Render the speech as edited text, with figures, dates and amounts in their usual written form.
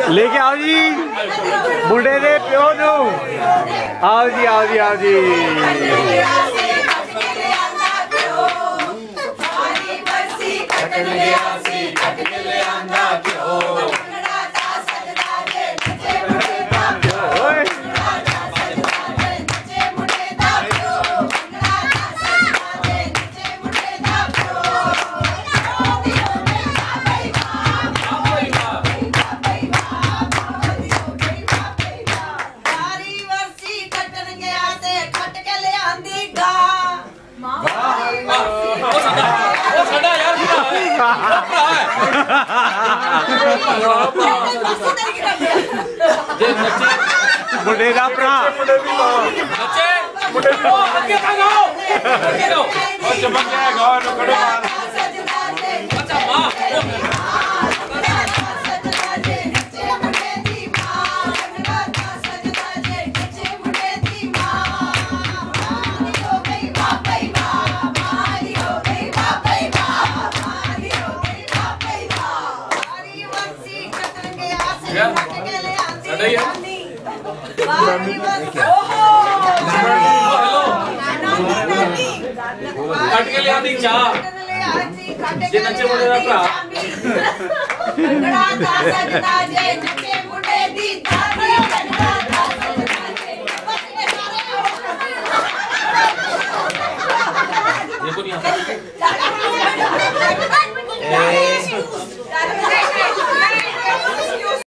लेके आओ जी बुढ़े दे प्यो नू। आओ जी आओ जी आओ जी। मुंडे दा भरा बच्चे मुंडे ओ अगे भागो और चमक गया गाओ नु कड़ो मार अच्छा मां कट के ले आंदी चाह जे नचे मुंडे दा भरा